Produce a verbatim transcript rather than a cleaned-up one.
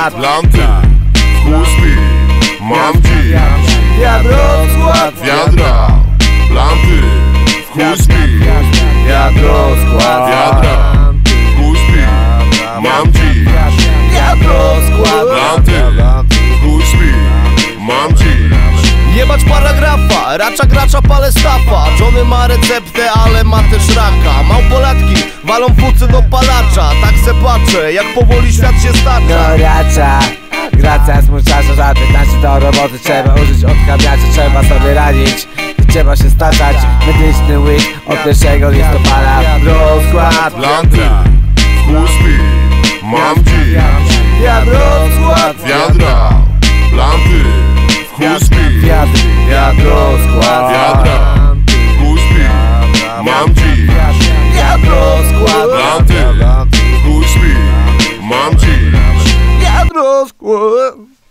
skład, lanty, w chuj śpi, mam dziś. Wiadro skład, Wiadra, lanty, w chuj śpi, wiadro skład, wiadra, w chuj śpi, mam dziś. wiadro skład, Lanty, w chuj śpi, mam dziś. jebać paragrafa, racza gracza palę stafa. Johnny ma receptę, ale ma też raka. Małpolatki walą fucy do palacza. Tak se patrzę, jak powoli świat się stacza. No racza, gracja smuczacza. Za piętnaście do roboty trzeba użyć odkabiacza. Trzeba sobie radzić i trzeba się staczać. Medyczny łyk od pierwszego listopada. Rozkład, Lanty, w chuj śpi, mam dziś. wiadro skład, Wiadra, lanty, w chuj śpi, wiadro skład, wiadra, w chuj śpi, mam dziś. wiadro skład, Lanty, w chuj śpi, mam dziś. wiadro skład.